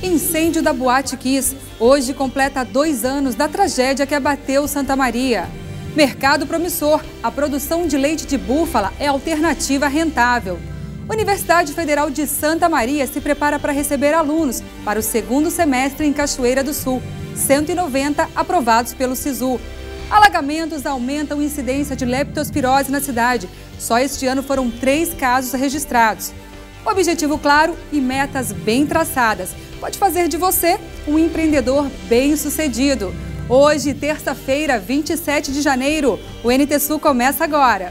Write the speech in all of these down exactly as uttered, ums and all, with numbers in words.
Incêndio da Boate Kiss. Hoje completa dois anos da tragédia que abateu Santa Maria. Mercado promissor. A produção de leite de búfala é alternativa rentável. Universidade Federal de Santa Maria se prepara para receber alunos para o segundo semestre em Cachoeira do Sul. cento e noventa aprovados pelo SISU. Alagamentos aumentam a incidência de leptospirose na cidade. Só este ano foram três casos registrados. Objetivo claro e metas bem traçadas pode fazer de você um empreendedor bem-sucedido. Hoje, terça-feira, vinte e sete de janeiro, o N T Sul começa agora.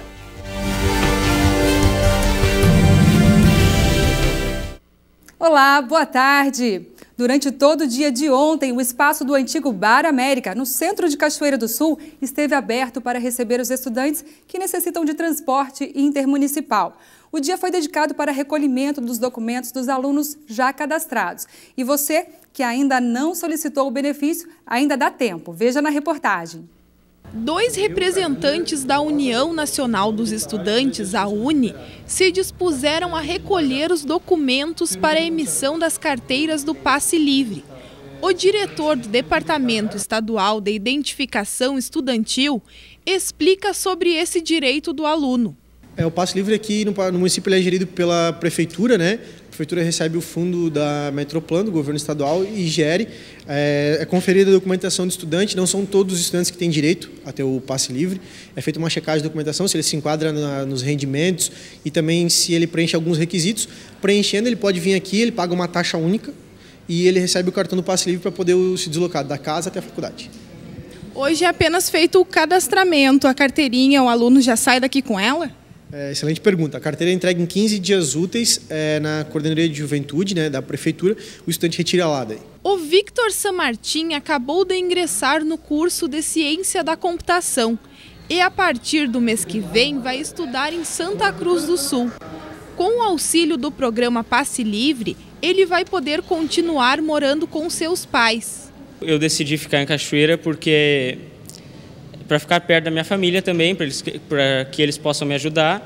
Olá, boa tarde. Durante todo o dia de ontem, o espaço do antigo Bar América, no centro de Cachoeira do Sul, esteve aberto para receber os estudantes que necessitam de transporte intermunicipal. O dia foi dedicado para recolhimento dos documentos dos alunos já cadastrados. E você, que ainda não solicitou o benefício, ainda dá tempo. Veja na reportagem. Dois representantes da União Nacional dos Estudantes, a UNE, se dispuseram a recolher os documentos para a emissão das carteiras do Passe Livre. O diretor do Departamento Estadual de Identificação Estudantil explica sobre esse direito do aluno. É, o Passe Livre aqui no, no município ele é gerido pela prefeitura, né? A prefeitura recebe o fundo da Metroplan, do governo estadual, e gere. É, é conferida a documentação do estudante, não são todos os estudantes que têm direito a ter o Passe Livre. É feita uma checagem de documentação, se ele se enquadra na, nos rendimentos e também se ele preenche alguns requisitos. Preenchendo, ele pode vir aqui, ele paga uma taxa única e ele recebe o cartão do Passe Livre para poder se deslocar da casa até a faculdade. Hoje é apenas feito o cadastramento, a carteirinha, o aluno já sai daqui com ela? É, excelente pergunta. A carteira é entregue em quinze dias úteis é, na Coordenadoria de Juventude, né, da Prefeitura. O estudante retira lá daí. O Victor Samartim acabou de ingressar no curso de Ciência da Computação e, a partir do mês que vem, vai estudar em Santa Cruz do Sul. Com o auxílio do programa Passe Livre, ele vai poder continuar morando com seus pais. Eu decidi ficar em Cachoeira porque... para ficar perto da minha família também, para que eles possam me ajudar.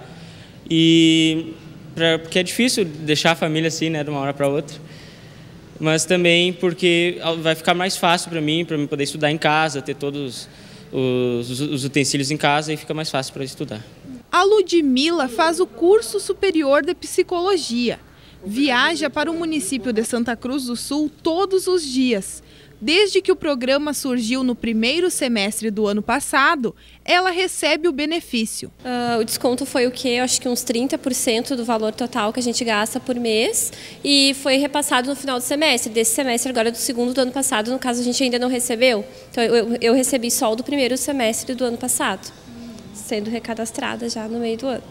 E pra, porque é difícil deixar a família assim, né, de uma hora para outra. Mas também porque vai ficar mais fácil para mim, para mim poder estudar em casa, ter todos os, os utensílios em casa e fica mais fácil para estudar. A Ludmila faz o curso superior de psicologia. Viaja para o município de Santa Cruz do Sul todos os dias. Desde que o programa surgiu no primeiro semestre do ano passado, ela recebe o benefício. Uh, o desconto foi o quê? Acho que uns trinta por cento do valor total que a gente gasta por mês e foi repassado no final do semestre. Desse semestre agora do segundo do ano passado, no caso a gente ainda não recebeu. Então eu, eu recebi só o do primeiro semestre do ano passado, sendo recadastrada já no meio do ano.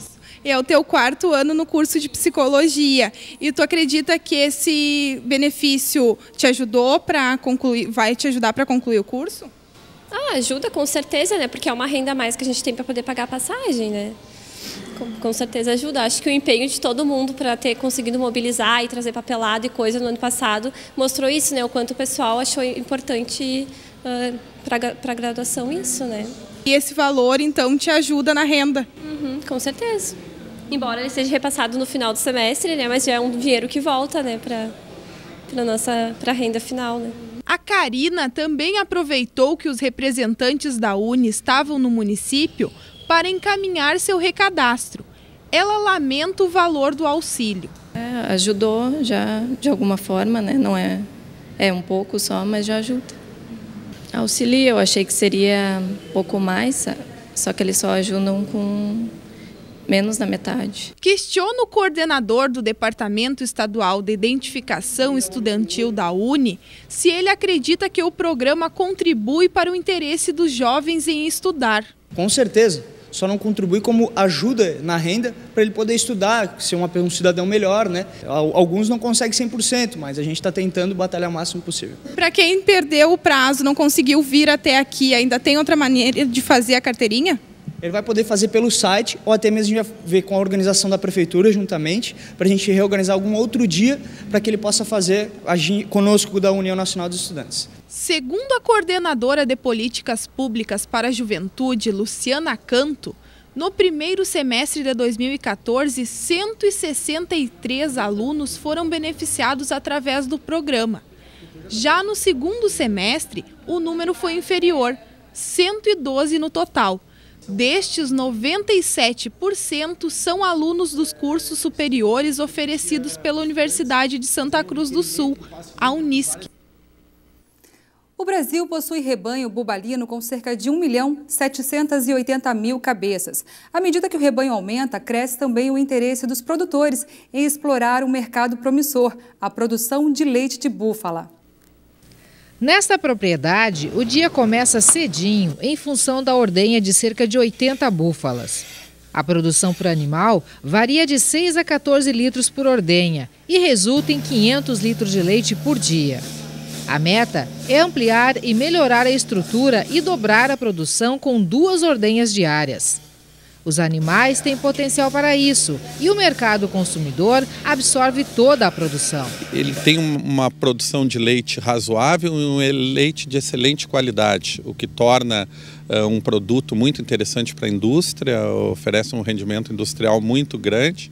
E é o teu quarto ano no curso de psicologia. E tu acredita que esse benefício te ajudou para concluir, vai te ajudar para concluir o curso? Ah, ajuda com certeza, né? Porque é uma renda a mais que a gente tem para poder pagar a passagem, né? Com, com certeza ajuda. Acho que o empenho de todo mundo para ter conseguido mobilizar e trazer papelado e coisa no ano passado mostrou isso, né? O quanto o pessoal achou importante uh, para a graduação isso, né? E esse valor, então, te ajuda na renda? Uhum, com certeza. Embora ele seja repassado no final do semestre, né, mas já é um dinheiro que volta, né, para para nossa para a renda final, né. A Karina também aproveitou que os representantes da UNE estavam no município para encaminhar seu recadastro. Ela lamenta o valor do auxílio. É, ajudou já de alguma forma, né? Não é é um pouco só, mas já ajuda. Auxilia, eu achei que seria um pouco mais, só que eles só ajudam com menos da metade. Questiono o coordenador do Departamento Estadual de Identificação Estudantil da UNE se ele acredita que o programa contribui para o interesse dos jovens em estudar. Com certeza, só não contribui como ajuda na renda para ele poder estudar, ser uma, um cidadão melhor, né? Alguns não conseguem cem por cento, mas a gente está tentando batalhar o máximo possível. Para quem perdeu o prazo, não conseguiu vir até aqui, ainda tem outra maneira de fazer a carteirinha? Ele vai poder fazer pelo site ou até mesmo já ver com a organização da prefeitura juntamente, para a gente reorganizar algum outro dia para que ele possa fazer agir conosco da União Nacional dos Estudantes. Segundo a coordenadora de Políticas Públicas para a Juventude, Luciana Canto, No primeiro semestre de dois mil e quatorze, cento e sessenta e três alunos foram beneficiados através do programa. Já no segundo semestre, o número foi inferior, cento e doze no total. Destes, noventa e sete por cento são alunos dos cursos superiores oferecidos pela Universidade de Santa Cruz do Sul, a Unisc. O Brasil possui rebanho bubalino com cerca de um milhão setecentos e oitenta mil cabeças. À medida que o rebanho aumenta, cresce também o interesse dos produtores em explorar um mercado promissor, a produção de leite de búfala. Nesta propriedade, o dia começa cedinho em função da ordenha de cerca de oitenta búfalas. A produção por animal varia de seis a quatorze litros por ordenha e resulta em quinhentos litros de leite por dia. A meta é ampliar e melhorar a estrutura e dobrar a produção com duas ordenhas diárias. Os animais têm potencial para isso e o mercado consumidor absorve toda a produção. Ele tem uma produção de leite razoável e um leite de excelente qualidade, o que torna uh, um produto muito interessante para a indústria, oferece um rendimento industrial muito grande.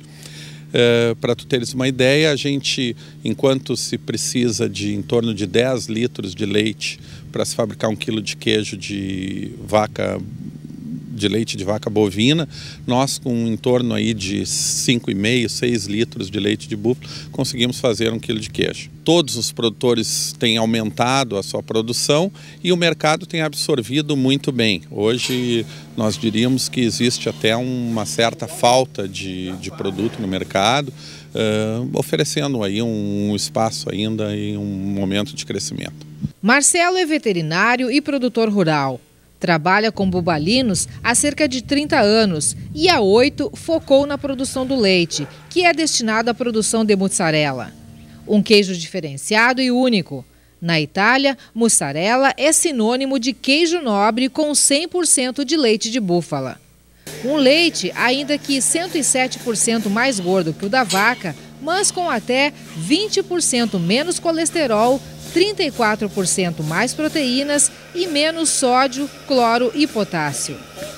Uh, para tu teres uma ideia, a gente, enquanto se precisa de em torno de dez litros de leite para se fabricar um quilo de queijo de vaca de leite de vaca bovina, nós com em torno aí de cinco vírgula cinco, seis litros de leite de búfalo conseguimos fazer um quilo de queijo. Todos os produtores têm aumentado a sua produção e o mercado tem absorvido muito bem. Hoje nós diríamos que existe até uma certa falta de, de produto no mercado, uh, oferecendo aí um, um espaço ainda e um momento de crescimento. Marcelo é veterinário e produtor rural. Trabalha com bubalinos há cerca de trinta anos e há oito focou na produção do leite, que é destinado à produção de mussarela. Um queijo diferenciado e único. Na Itália, mussarela é sinônimo de queijo nobre com cem por cento de leite de búfala. Um leite, ainda que cento e sete por cento mais gordo que o da vaca, mas com até vinte por cento menos colesterol, trinta e quatro por cento mais proteínas e menos sódio, cloro e potássio.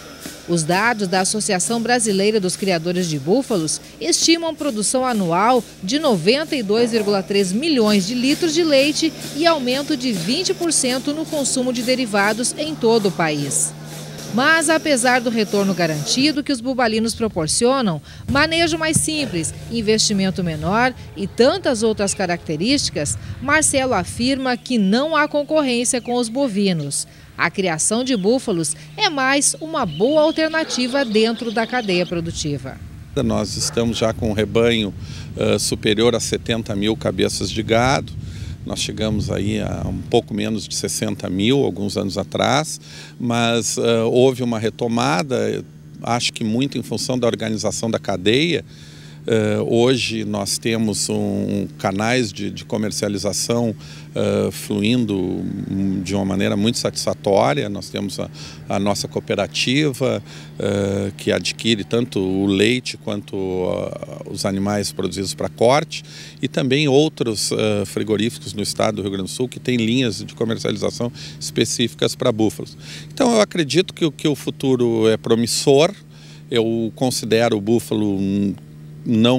Os dados da Associação Brasileira dos Criadores de Búfalos estimam produção anual de noventa e dois vírgula três milhões de litros de leite e aumento de vinte por cento no consumo de derivados em todo o país. Mas, apesar do retorno garantido que os bubalinos proporcionam, manejo mais simples, investimento menor e tantas outras características, Marcelo afirma que não há concorrência com os bovinos. A criação de búfalos é mais uma boa alternativa dentro da cadeia produtiva. Nós estamos já com um rebanho uh, superior a setenta mil cabeças de gado. Nós chegamos aí a um pouco menos de sessenta mil, alguns anos atrás, mas uh, houve uma retomada, acho que muito em função da organização da cadeia. Uh, hoje nós temos um, canais de, de comercialização uh, fluindo de uma maneira muito satisfatória. Nós temos a, a nossa cooperativa uh, que adquire tanto o leite quanto uh, os animais produzidos para corte e também outros uh, frigoríficos no estado do Rio Grande do Sul que têm linhas de comercialização específicas para búfalos. Então eu acredito que, que o futuro é promissor. Eu considero o búfalo um, não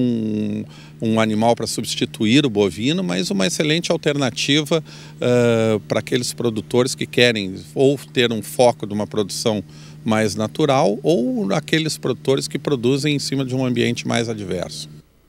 um animal para substituir o bovino, mas uma excelente alternativa uh, para aqueles produtores que querem ou ter um foco de uma produção mais natural ou aqueles produtores que produzem em cima de um ambiente mais adverso.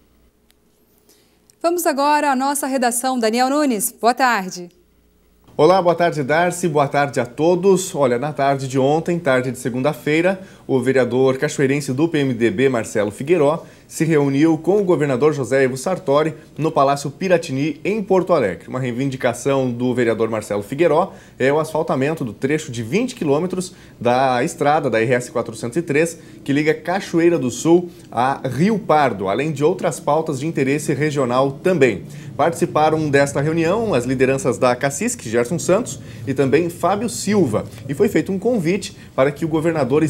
Vamos agora à nossa redação. Daniel Nunes, boa tarde. Olá, boa tarde, Darcy, boa tarde a todos. Olha, na tarde de ontem, tarde de segunda-feira, o vereador cachoeirense do P M D B, Marcelo Figueiró, se reuniu com o governador José Ivo Sartori no Palácio Piratini, em Porto Alegre. Uma reivindicação do vereador Marcelo Figueiró é o asfaltamento do trecho de vinte quilômetros da estrada da R S quatrocentos e três, que liga Cachoeira do Sul a Rio Pardo, além de outras pautas de interesse regional também. Participaram desta reunião as lideranças da Cacisk, Gerson Santos, e também Fábio Silva, e foi feito um convite para que o governador esteja presente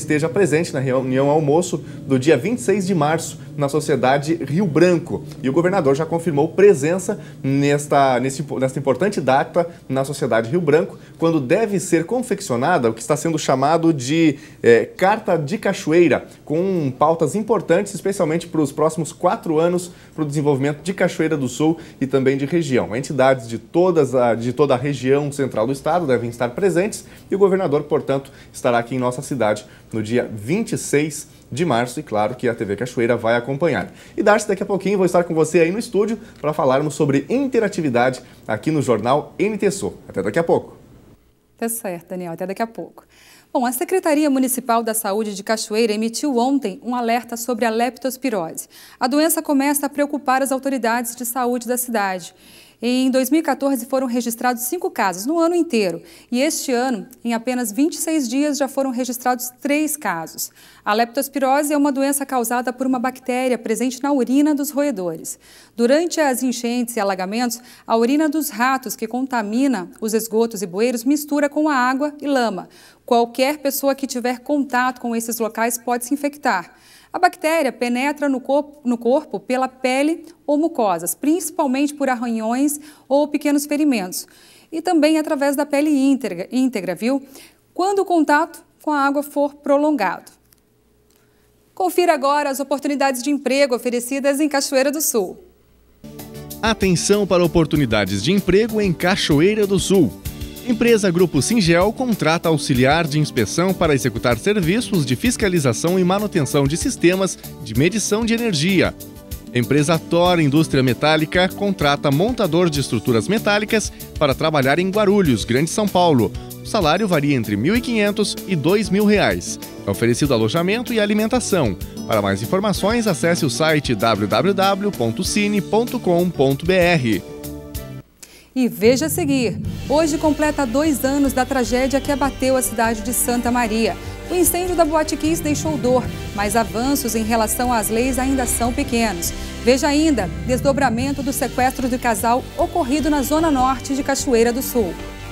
presente na reunião almoço do dia vinte e seis de março na Sociedade Rio Branco. E o governador já confirmou presença nesta, nesse, nesta importante data na Sociedade Rio Branco, quando deve ser confeccionada o que está sendo chamado de é, Carta de Cachoeira, com pautas importantes, especialmente para os próximos quatro anos, para o desenvolvimento de Cachoeira do Sul e também de região. Entidades de, todas a, de toda a região central do estado devem estar presentes e o governador, portanto, estará aqui em nossa cidade no dia vinte e seis de março e claro que a T V Cachoeira vai acompanhar. E Darcy, daqui a pouquinho vou estar com você aí no estúdio para falarmos sobre interatividade aqui no Jornal N T Sul. Até daqui a pouco. Tá certo, Daniel. Até daqui a pouco. Bom, a Secretaria Municipal da Saúde de Cachoeira emitiu ontem um alerta sobre a leptospirose. A doença começa a preocupar as autoridades de saúde da cidade. Em dois mil e quatorze foram registrados cinco casos no ano inteiro e este ano, em apenas vinte e seis dias, já foram registrados três casos. A leptospirose é uma doença causada por uma bactéria presente na urina dos roedores. Durante as enchentes e alagamentos, a urina dos ratos que contamina os esgotos e bueiros mistura com a água e lama. Qualquer pessoa que tiver contato com esses locais pode se infectar. A bactéria penetra no corpo, no corpo pela pele ou mucosas, principalmente por arranhões ou pequenos ferimentos. E também através da pele íntegra, íntegra, viu? Quando o contato com a água for prolongado. Confira agora as oportunidades de emprego oferecidas em Cachoeira do Sul. Atenção para oportunidades de emprego em Cachoeira do Sul. Empresa Grupo Singel contrata auxiliar de inspeção para executar serviços de fiscalização e manutenção de sistemas de medição de energia. Empresa Thor Indústria Metálica contrata montador de estruturas metálicas para trabalhar em Guarulhos, Grande São Paulo. O salário varia entre mil e quinhentos e dois mil reais. É oferecido alojamento e alimentação. Para mais informações, acesse o site w w w ponto cine ponto com ponto b r. E veja a seguir, hoje completa dois anos da tragédia que abateu a cidade de Santa Maria. O incêndio da Boate Kiss deixou dor, mas avanços em relação às leis ainda são pequenos. Veja ainda, desdobramento do sequestro de casal ocorrido na zona norte de Cachoeira do Sul.